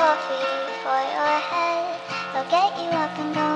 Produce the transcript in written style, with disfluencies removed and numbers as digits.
coffee for your head. I'll get you up and going.